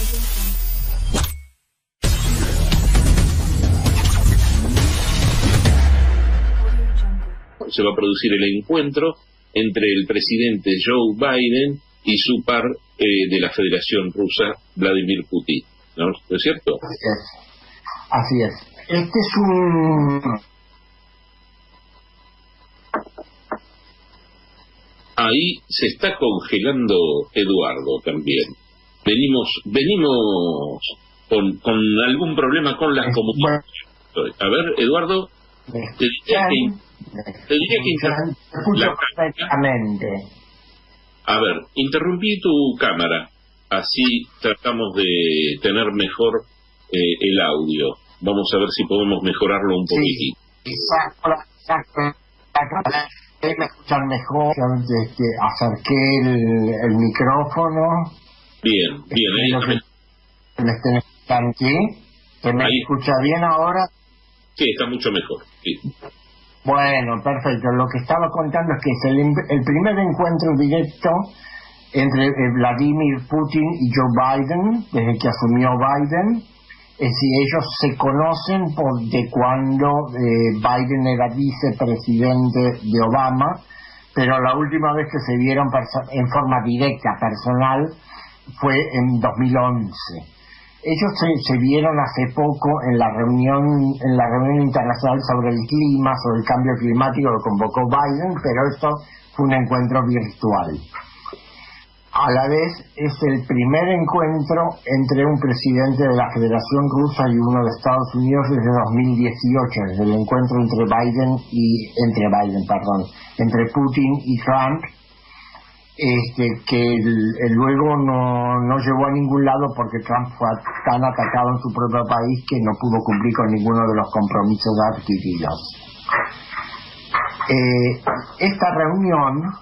Se va a producir el encuentro entre el presidente Joe Biden y su par de la Federación Rusa, Vladimir Putin, ¿no? ¿No es cierto? Así es. Este es un... Ahí se está congelando Eduardo también. Venimos con algún problema con las comunicaciones. A ver, Eduardo, te diría que escucho perfectamente. A ver, interrumpí tu cámara, así tratamos de tener mejor el audio. Vamos a ver si podemos mejorarlo un poquitito. Me escuchan mejor, acerqué el micrófono. Bien, ahí me estén escuchando aquí. ¿Se me escucha bien ahora? Sí, está mucho mejor. Sí. Bueno, perfecto. Lo que estaba contando es que es el primer encuentro directo entre Vladimir Putin y Joe Biden, desde que asumió Biden. Es decir, ellos se conocen de cuando Biden era vicepresidente de Obama, pero la última vez que se vieron en forma directa, personal, fue en 2011. Ellos se vieron hace poco en la reunión internacional sobre el clima, sobre el cambio climático que convocó Biden, pero esto fue un encuentro virtual. A la vez es el primer encuentro entre un presidente de la Federación Rusa y uno de Estados Unidos desde 2018, desde el encuentro entre Putin y Trump, que luego no llevó a ningún lado porque Trump fue tan atacado en su propio país que no pudo cumplir con ninguno de los compromisos adquiridos. Esta reunión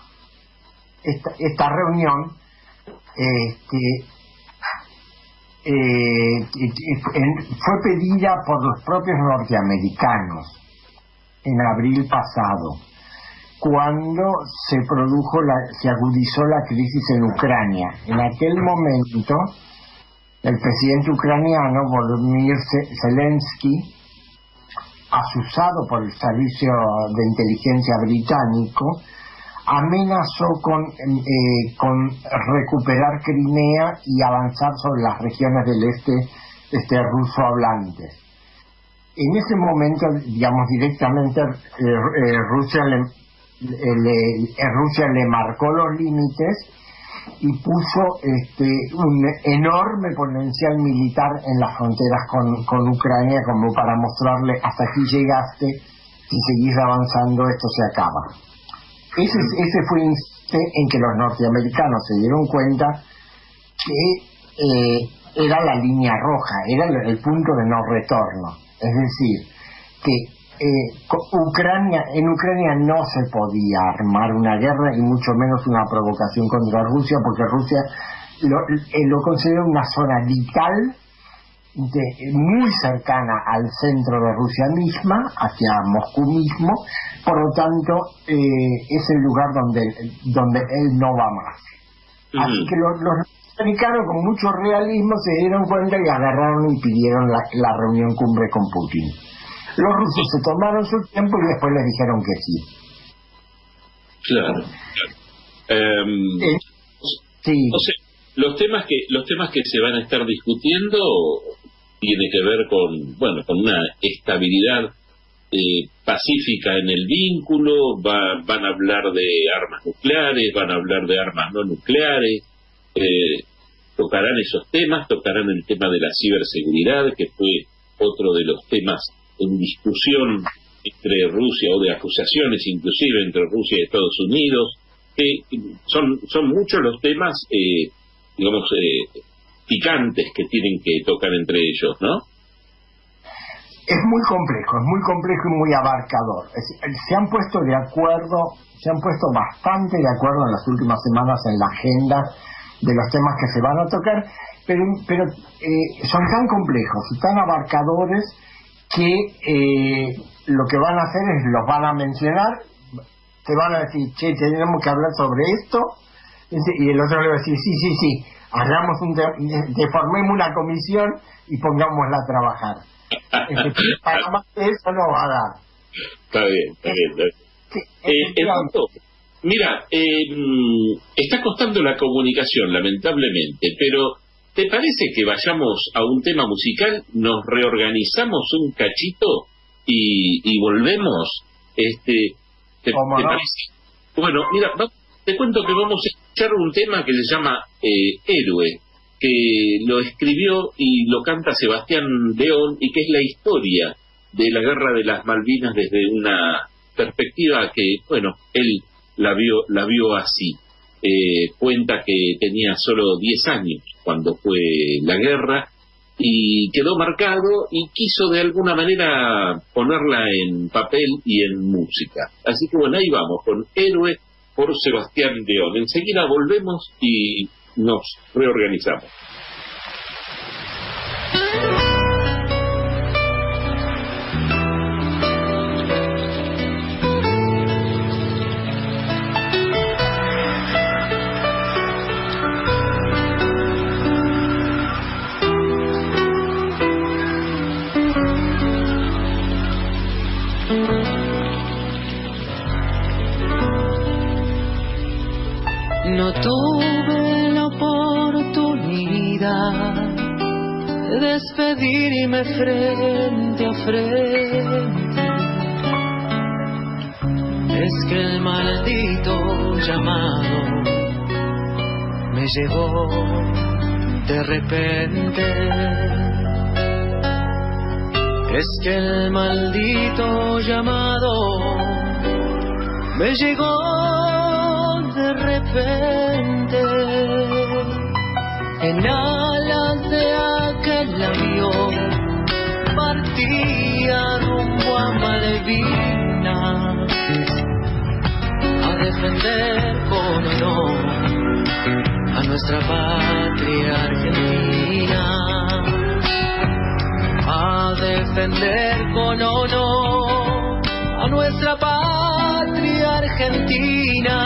fue pedida por los propios norteamericanos en abril pasado, cuando se agudizó la crisis en Ucrania. En aquel momento, el presidente ucraniano, Volodymyr Zelensky, asusado por el servicio de inteligencia británico, amenazó con recuperar Crimea y avanzar sobre las regiones del este ruso hablantes. En ese momento, digamos, directamente Rusia le marcó los límites y puso un enorme potencial militar en las fronteras con Ucrania, como para mostrarle: hasta aquí llegaste, si seguís avanzando esto se acaba. Ese fue el en que los norteamericanos se dieron cuenta que era la línea roja, era el punto de no retorno. Es decir, que en Ucrania no se podía armar una guerra y mucho menos una provocación contra Rusia, porque Rusia lo considera una zona vital, muy cercana al centro de Rusia misma, hacia Moscú mismo. Por lo tanto, es el lugar donde él no va más. Así que los norteamericanos, con mucho realismo, se dieron cuenta y agarraron y pidieron la reunión cumbre con Putin. Los rusos se tomaron su tiempo y después les dijeron que sí. Claro. Sí. O sea, los temas que se van a estar discutiendo tiene que ver con una estabilidad pacífica en el vínculo. Van a hablar de armas nucleares, van a hablar de armas no nucleares, tocarán esos temas, tocarán el tema de la ciberseguridad, que fue otro de los temas en discusión entre Rusia, o de acusaciones inclusive entre Rusia y Estados Unidos. Son muchos los temas, picantes que tienen que tocar entre ellos, ¿no? Es muy complejo y muy abarcador. Se han puesto bastante de acuerdo en las últimas semanas en la agenda de los temas que se van a tocar, pero son tan complejos y tan abarcadores que lo que van a hacer es los van a mencionar, te van a decir: che, tenemos que hablar sobre esto, y el otro le va a decir: sí, hagamos formemos una comisión y pongámosla a trabajar. Para más de eso no va a dar. Está bien. Eduardo, mira, está costando la comunicación, lamentablemente, pero ¿te parece que vayamos a un tema musical, nos reorganizamos un cachito y volvemos? ¿Te parece? Bueno, mira, te cuento que vamos a escuchar un tema que se llama Héroe, que lo escribió y lo canta Sebastián León, y que es la historia de la Guerra de las Malvinas desde una perspectiva que, bueno, él la vio así. Cuenta que tenía solo 10 años cuando fue la guerra y quedó marcado y quiso de alguna manera ponerla en papel y en música. Así que bueno, ahí vamos con Héroe por Sebastián León. Enseguida volvemos y nos reorganizamos. No tuve la oportunidad de despedirme frente a frente. Es que el maldito llamado me llegó de repente. Es que el maldito llamado me llegó de repente. En alas de aquel avión partía rumbo a Malvinas a defender con honor a nuestra patria argentina, a defender con honor a nuestra patria argentina.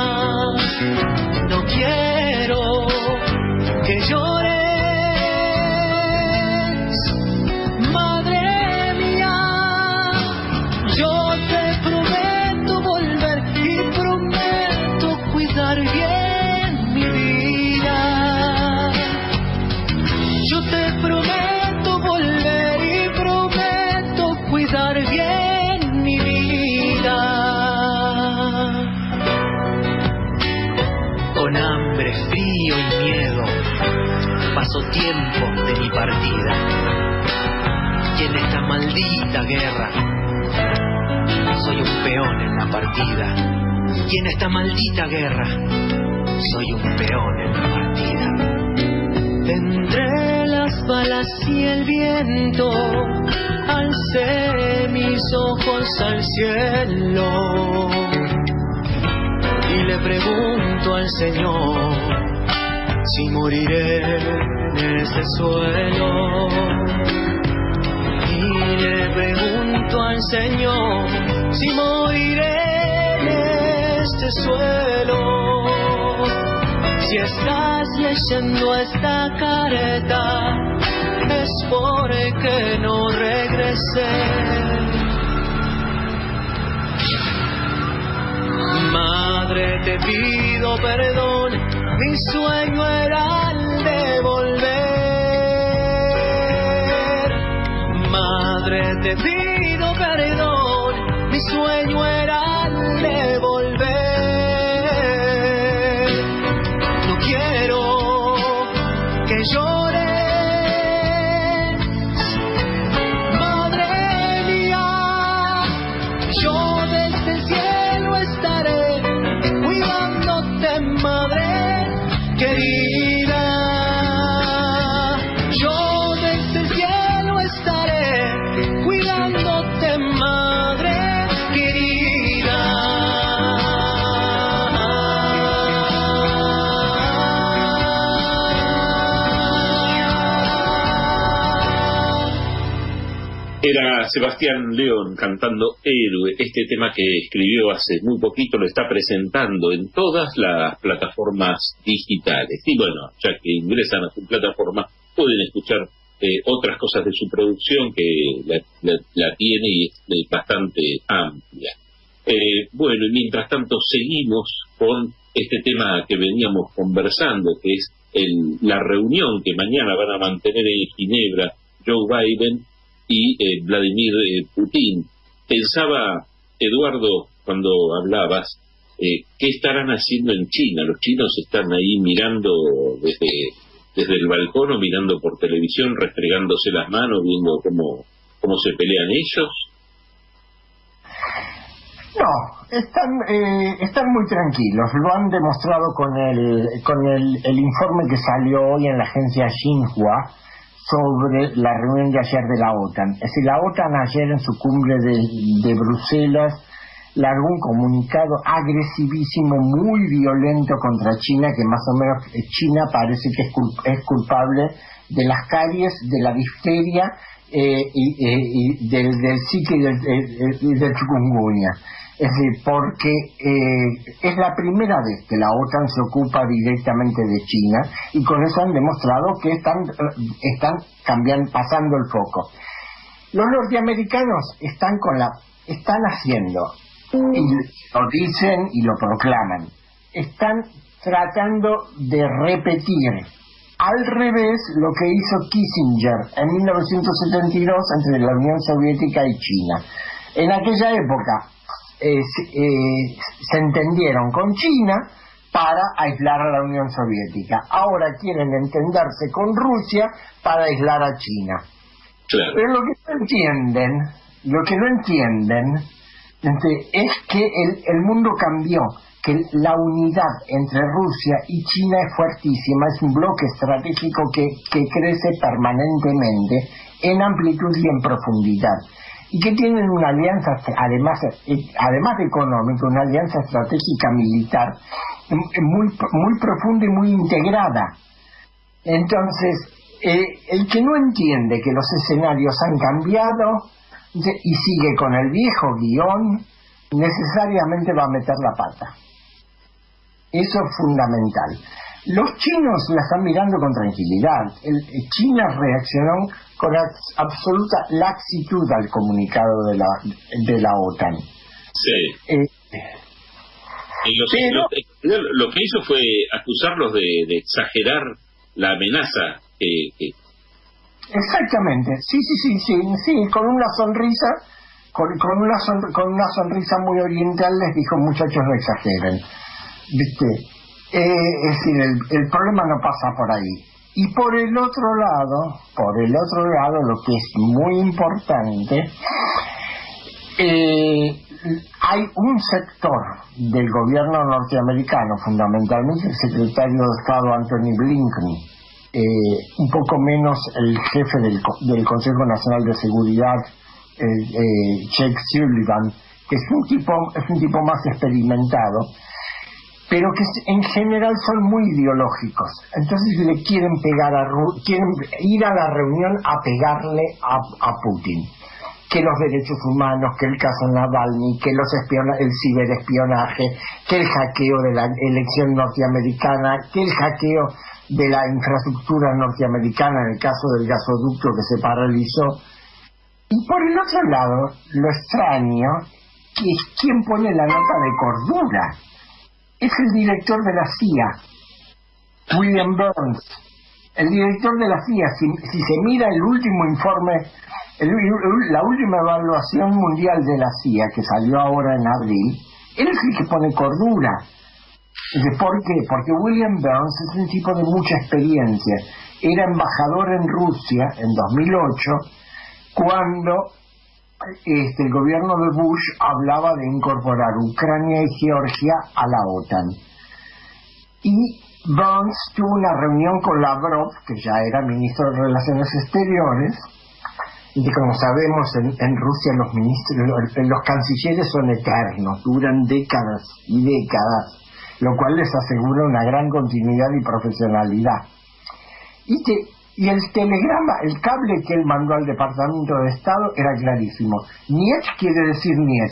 No quiero que llores, madre mía. Yo te prometo volver y prometo cuidar bien mi vida. Yo te prometo volver y prometo cuidar bien mi vida. Con hambre, frío y miedo paso tiempo de mi partida. Y en esta maldita guerra soy un peón en la partida. Y en esta maldita guerra soy un peón en la partida. Entre las balas y el viento alcé mis ojos al cielo y le pregunto al Señor si moriré en ese suelo. Y le pregunto al Señor si moriré en este suelo. Si estás leyendo esta carta es porque no regresé. Madre, te pido perdón, mi sueño era el de volver. Madre, te pido perdón, mi sueño era el de volver. No quiero que llores, madre mía. Yo desde el cielo estaré cuidándote, madre querida. Yo desde el cielo estaré cuidándote, madre querida. Era Sebastián León cantando Héroe, este tema que escribió hace muy poquito, lo está presentando en todas las plataformas digitales. Y bueno, ya que ingresan a su plataforma, pueden escuchar otras cosas de su producción que la tiene y es bastante amplia. Bueno, y mientras tanto seguimos con este tema que veníamos conversando, que es la reunión que mañana van a mantener en Ginebra Joe Biden y Vladimir Putin. Pensaba, Eduardo, cuando hablabas, ¿qué estarán haciendo en China? Los chinos están ahí mirando desde el balcón o mirando por televisión, restregándose las manos, viendo cómo se pelean ellos. No, están muy tranquilos. Lo han demostrado con el informe que salió hoy en la agencia Xinhua sobre la reunión de ayer de la OTAN. Es decir, la OTAN ayer en su cumbre de Bruselas largó un comunicado agresivísimo, muy violento contra China, que más o menos China parece que es culpable de las caries, de la difteria y del Zika y del chikungunya. Es decir, porque es la primera vez que la OTAN se ocupa directamente de China, y con eso han demostrado que están pasando el foco. Los norteamericanos están haciendo, y lo dicen y lo proclaman, están tratando de repetir al revés lo que hizo Kissinger en 1972 entre la Unión Soviética y China. En aquella época se entendieron con China para aislar a la Unión Soviética. Ahora quieren entenderse con Rusia para aislar a China. Claro. Pero lo que no entienden es que el mundo cambió, que la unidad entre Rusia y China es fuertísima, es un bloque estratégico que crece permanentemente en amplitud y en profundidad, y que tienen una alianza, además de económica, una alianza estratégica militar muy profunda y muy integrada. Entonces, el que no entiende que los escenarios han cambiado y sigue con el viejo guión, necesariamente va a meter la pata. Eso es fundamental. Los chinos la están mirando con tranquilidad. China reaccionó con absoluta laxitud al comunicado de la OTAN. Sí. Lo que hizo fue acusarlos de exagerar la amenaza. Exactamente. Sí. Con una sonrisa, con una sonrisa muy oriental les dijo: muchachos, no exageren. ¿Viste? Es decir, el problema no pasa por ahí. Y por el otro lado, lo que es muy importante, hay un sector del gobierno norteamericano, fundamentalmente el secretario de Estado Anthony Blinken, un poco menos el jefe del Consejo Nacional de Seguridad, Jake Sullivan, que es un tipo más experimentado, pero que en general son muy ideológicos. Entonces le quieren ir a la reunión a pegarle a Putin. Que los derechos humanos, que el caso Navalny, que el ciberespionaje, que el hackeo de la elección norteamericana, que el hackeo de la infraestructura norteamericana en el caso del gasoducto que se paralizó. Y por el otro lado, lo extraño, que es quien pone la nota de cordura. Es el director de la CIA, William Burns. El director de la CIA, si se mira el último informe, la última evaluación mundial de la CIA, que salió ahora en abril, él es el que pone cordura. ¿Por qué? Porque William Burns es un tipo de mucha experiencia. Era embajador en Rusia en 2008, cuando el gobierno de Bush hablaba de incorporar Ucrania y Georgia a la OTAN. Y Burns tuvo una reunión con Lavrov, que ya era ministro de Relaciones Exteriores, y como sabemos en Rusia los cancilleres son eternos, duran décadas y décadas, lo cual les asegura una gran continuidad y profesionalidad. Y el telegrama, el cable que él mandó al Departamento de Estado era clarísimo. Niet quiere decir niet.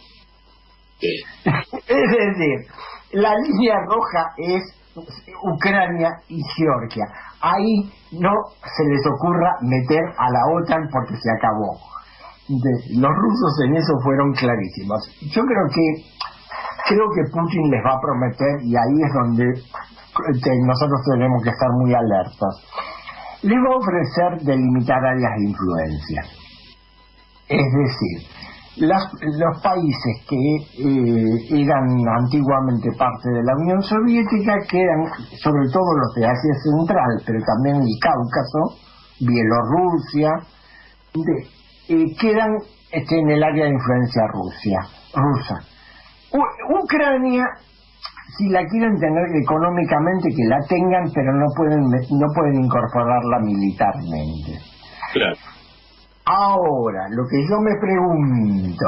Es decir, la línea roja es Ucrania y Georgia. Ahí no se les ocurra meter a la OTAN porque se acabó. Los rusos en eso fueron clarísimos. Yo creo que Putin les va a prometer, y ahí es donde nosotros tenemos que estar muy alertas. Les va a ofrecer delimitar áreas de influencia. Es decir, los países que eran antiguamente parte de la Unión Soviética, que eran sobre todo los de Asia Central, pero también el Cáucaso, Bielorrusia, quedan en el área de influencia rusa. Ucrania, si la quieren tener económicamente, que la tengan, pero no pueden incorporarla militarmente. Claro. Ahora, lo que yo me pregunto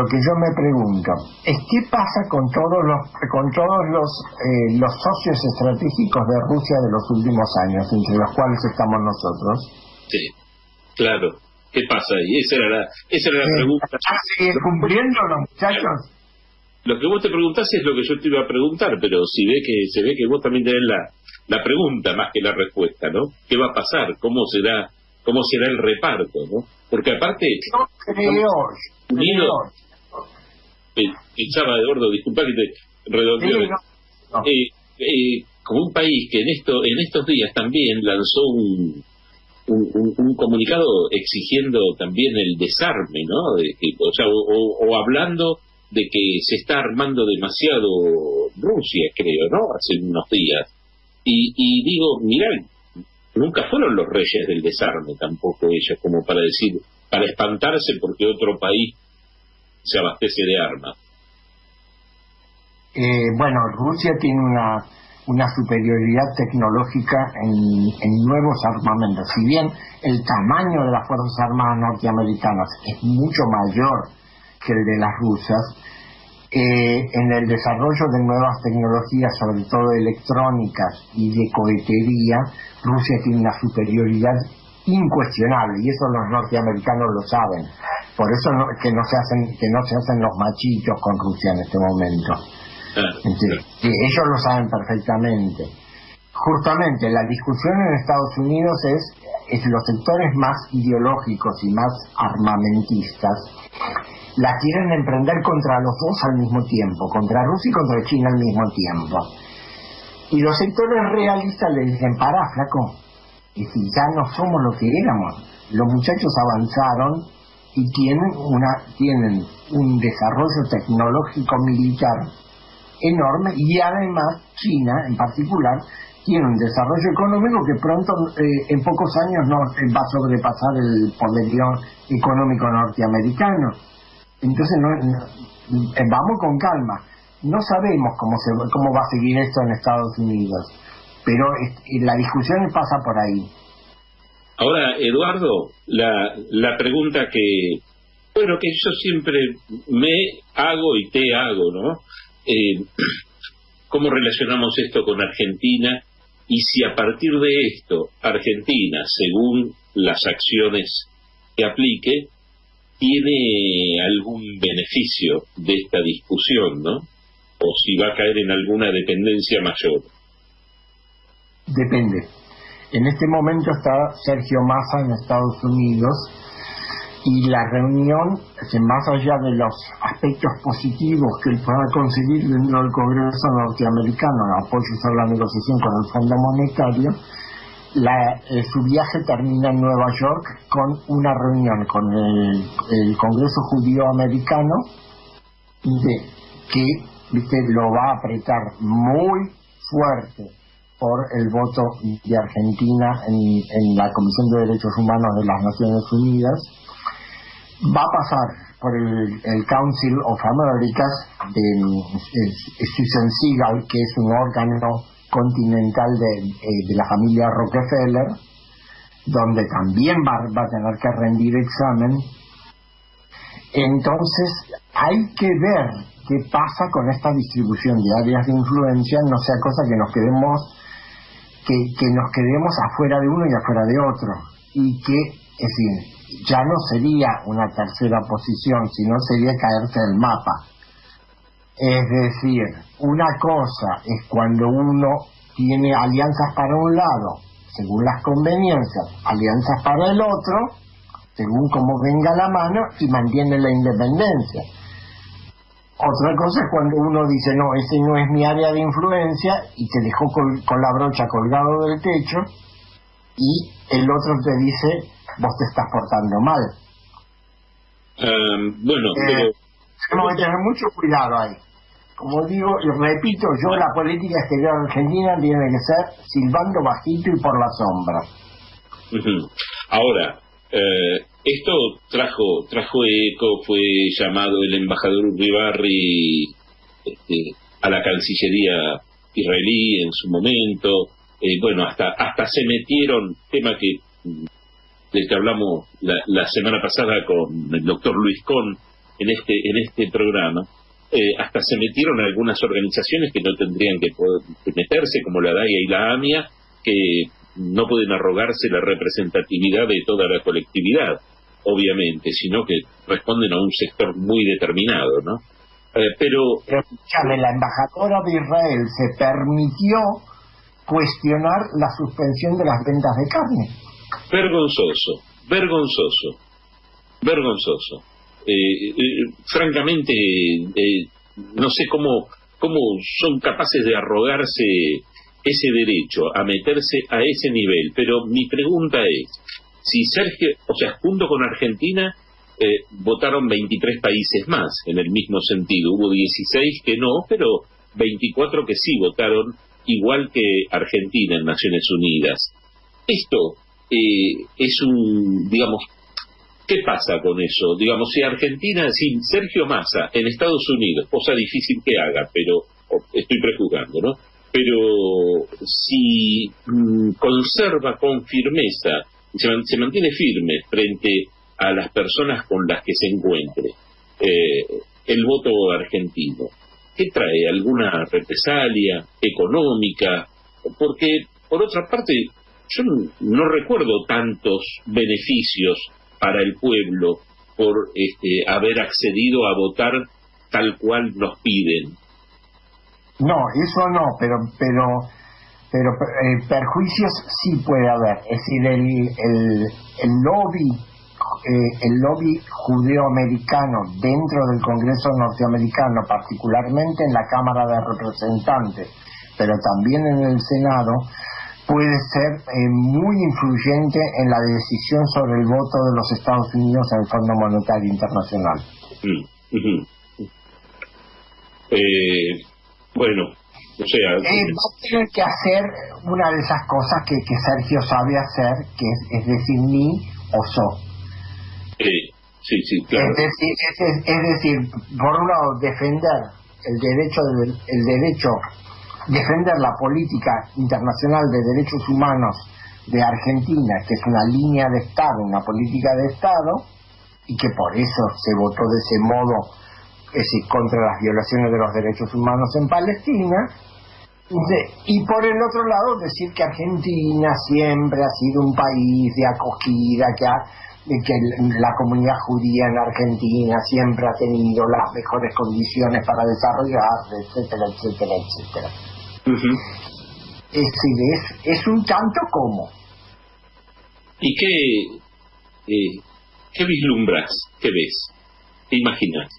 es qué pasa con todos los socios estratégicos de Rusia de los últimos años, entre los cuales estamos nosotros. Sí, claro. ¿Qué pasa ahí? Esa era la pregunta. ¿Siguen cumpliendo los muchachos? Lo que vos te preguntás es lo que yo te iba a preguntar, pero se ve que vos también tenés la pregunta más que la respuesta, ¿no? ¿Qué va a pasar? ¿Cómo será el reparto, no? Porque aparte... Yo creo... Pensaba, Eduardo, disculpa que te redondeo. Como un país que en estos días también lanzó un comunicado exigiendo también el desarme, ¿no? O hablando de que se está armando demasiado Rusia, creo, ¿no? Hace unos días. Y digo, mirá, nunca fueron los reyes del desarme tampoco ellos, como para decir, para espantarse porque otro país se abastece de armas. Bueno, Rusia tiene una superioridad tecnológica en nuevos armamentos. Si bien el tamaño de las Fuerzas Armadas norteamericanas es mucho mayor que el de las rusas, en el desarrollo de nuevas tecnologías, sobre todo electrónicas y de cohetería, Rusia tiene una superioridad incuestionable, y eso los norteamericanos lo saben. Por eso que no se hacen los machitos con Rusia en este momento. Ellos lo saben perfectamente. Justamente la discusión en Estados Unidos es los sectores más ideológicos y más armamentistas la quieren emprender contra los dos al mismo tiempo, contra Rusia y contra China al mismo tiempo. Y los sectores realistas le dicen, pará, flaco, y si ya no somos lo que éramos. Los muchachos avanzaron y tienen un desarrollo tecnológico militar enorme, y además China en particular tiene un desarrollo económico que pronto, en pocos años, va a sobrepasar el poderío económico norteamericano. Entonces vamos con calma. No sabemos cómo va a seguir esto en Estados Unidos, pero la discusión pasa por ahí. Ahora, Eduardo, la pregunta que yo siempre me hago y te hago, ¿no? ¿Cómo relacionamos esto con Argentina? Y si a partir de esto, Argentina, según las acciones que aplique, tiene algún beneficio de esta discusión, ¿no? O si va a caer en alguna dependencia mayor. Depende. En este momento está Sergio Massa en Estados Unidos, y la reunión, más allá de los aspectos positivos que él pueda conseguir dentro del Congreso norteamericano en apoyos a la negociación con el Fondo Monetario, su viaje termina en Nueva York con una reunión con el Congreso Judío Americano, que lo va a apretar muy fuerte por el voto de Argentina en la Comisión de Derechos Humanos de las Naciones Unidas. Va a pasar por el Council of Americas de Susan Seagal, que es un órgano continental de la familia Rockefeller, donde también va a tener que rendir examen. Entonces hay que ver qué pasa con esta distribución de áreas de influencia, no sea cosa que nos quedemos que nos quedemos afuera de uno y afuera de otro, y que, es decir, ya no sería una tercera posición, sino sería caerse del mapa. Es decir, una cosa es cuando uno tiene alianzas para un lado, según las conveniencias, alianzas para el otro, según cómo venga la mano, y mantiene la independencia. Otra cosa es cuando uno dice, no, ese no es mi área de influencia, y te dejó con la brocha colgado del techo, y el otro te dice, vos te estás portando mal. Bueno, pero... Tenemos que tener mucho cuidado ahí. Como digo, y repito, la política exterior argentina tiene que ser silbando bajito y por la sombra. Ahora, esto trajo eco, fue llamado el embajador Uribarri a la Cancillería israelí en su momento. Bueno, hasta se metieron, tema del que hablamos la semana pasada con el doctor Luis Cohn en este programa. Hasta se metieron algunas organizaciones que no tendrían que meterse, como la DAIA y la AMIA, que no pueden arrogarse la representatividad de toda la colectividad, obviamente, sino que responden a un sector muy determinado, ¿no? Pero escúchame, la embajadora de Israel se permitió cuestionar la suspensión de las ventas de carne. Vergonzoso. Francamente, no sé cómo son capaces de arrogarse ese derecho a meterse a ese nivel, pero mi pregunta es, si Sergio, o sea, junto con Argentina, votaron 23 países más en el mismo sentido, hubo 16 que no, pero 24 que sí votaron igual que Argentina en Naciones Unidas. Esto es digamos, ¿qué pasa con eso? Digamos, si Argentina, sin Sergio Massa en Estados Unidos, cosa difícil que haga, pero estoy prejuzgando, ¿no? Pero si conserva con firmeza, se mantiene firme frente a las personas con las que se encuentre el voto argentino, ¿qué trae? ¿Alguna represalia económica? Porque, por otra parte, yo no recuerdo tantos beneficios para el pueblo por haber accedido a votar tal cual nos piden. No, eso no, pero perjuicios sí puede haber. Es decir, el lobby judeoamericano dentro del Congreso norteamericano, particularmente en la Cámara de Representantes, pero también en el Senado, puede ser muy influyente en la decisión sobre el voto de los Estados Unidos en el Fondo Monetario Internacional. Bueno, o sea... va a tener que hacer una de esas cosas que Sergio sabe hacer, que es decir, ni o so. Sí, claro. Es decir, por un lado, defender defender la política internacional de derechos humanos de Argentina, que es una línea de Estado, una política de Estado, y que por eso se votó de ese modo, es decir, contra las violaciones de los derechos humanos en Palestina, y por el otro lado decir que Argentina siempre ha sido un país de acogida, que la comunidad judía en Argentina siempre ha tenido las mejores condiciones para desarrollarse, etcétera. Es decir, es un tanto como. ¿Y qué vislumbras? ¿Qué ves? ¿Qué imaginas?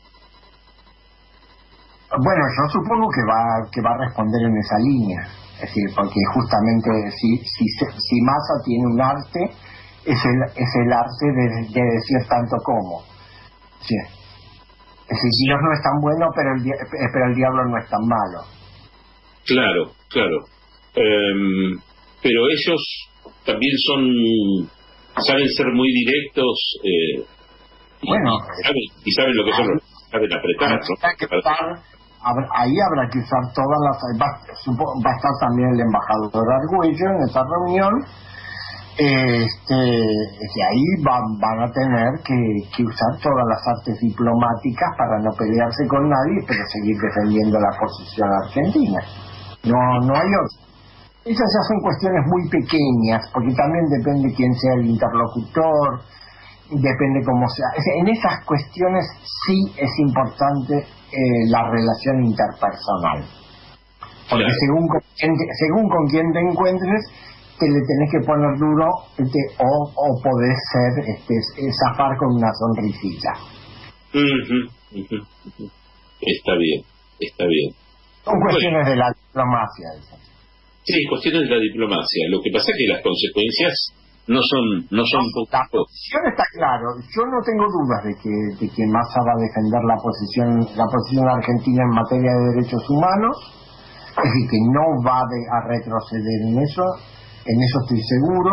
Bueno, yo supongo que va a responder en esa línea. Es decir, porque justamente si Massa tiene un arte, es el arte de decir tanto como. Sí. Es decir, Dios no es tan bueno, pero el diablo no es tan malo. Claro. Pero ellos también saben ser muy directos bueno, y saben lo que son, saben apretar, ¿no? Ahí habrá que usar todas las... Va a estar también el embajador Argüello en esa reunión. Ahí van a tener que usar todas las artes diplomáticas para no pelearse con nadie, pero seguir defendiendo la posición argentina. No hay otro. Esas ya son cuestiones muy pequeñas, porque también depende quién sea el interlocutor, depende cómo sea. En esas cuestiones sí es importante la relación interpersonal. Porque Claro. según con quién te encuentres, te le tenés que poner duro o podés zafar con una sonrisita. Ujú, ujú, ujú. Está bien, está bien. Son Bueno, cuestiones de la diplomacia esas. sí, cuestiones de la diplomacia. Lo que pasa es que las consecuencias no son La poco. posición está claro. Yo no tengo dudas de que Massa va a defender la posición argentina en materia de derechos humanos, es decir, que no va a retroceder en eso estoy seguro.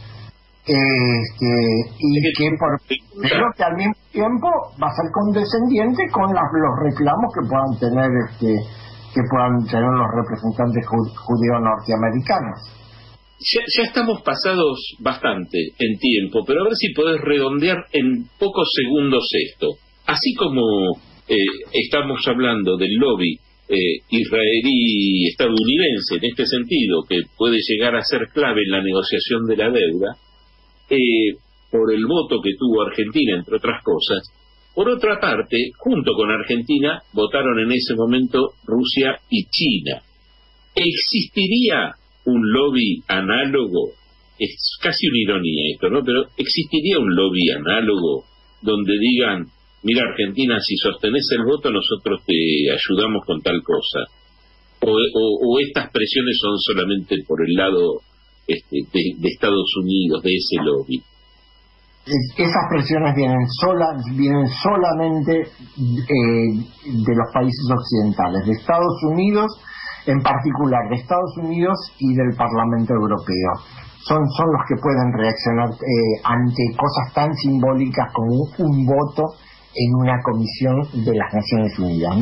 Pero que al mismo tiempo va a ser condescendiente con los reclamos que puedan tener los representantes judíos norteamericanos. Ya estamos pasados bastante en tiempo, pero a ver si podés redondear en pocos segundos esto. Así como estamos hablando del lobby israelí-estadounidense en este sentido, que puede llegar a ser clave en la negociación de la deuda, por el voto que tuvo Argentina, entre otras cosas. Por otra parte, junto con Argentina, votaron en ese momento Rusia y China. ¿Existiría un lobby análogo? Es casi una ironía esto, ¿no? Pero ¿existiría un lobby análogo donde digan, mira Argentina, si sostenés el voto nosotros te ayudamos con tal cosa? ¿O estas presiones son solamente por el lado de Estados Unidos, de ese lobby? Esas presiones vienen solamente de los países occidentales, de Estados Unidos en particular, de Estados Unidos y del Parlamento Europeo. Son los que pueden reaccionar ante cosas tan simbólicas como un voto en una comisión de las Naciones Unidas.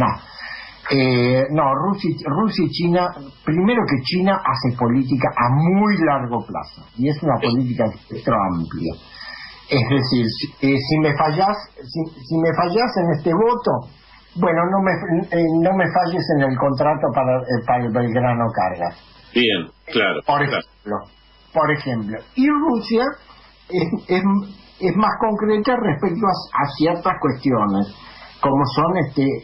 Rusia y China, primero que China hace política a muy largo plazo, y es una política de espectro amplio. Es decir, si me fallas en este voto, bueno, no me falles en el contrato para el Belgrano Cargas. Bien, claro. Por ejemplo. Y Rusia es más concreta respecto a ciertas cuestiones, como son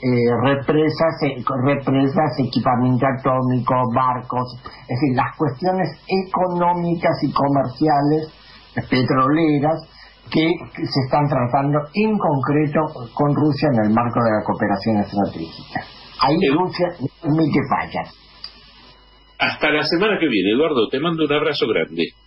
represas, equipamiento atómico, barcos, es decir, las cuestiones económicas y comerciales, petroleras, que se están tratando en concreto con Rusia en el marco de la cooperación estratégica. Ahí Rusia no permite fallas. Hasta la semana que viene, Eduardo, te mando un abrazo grande.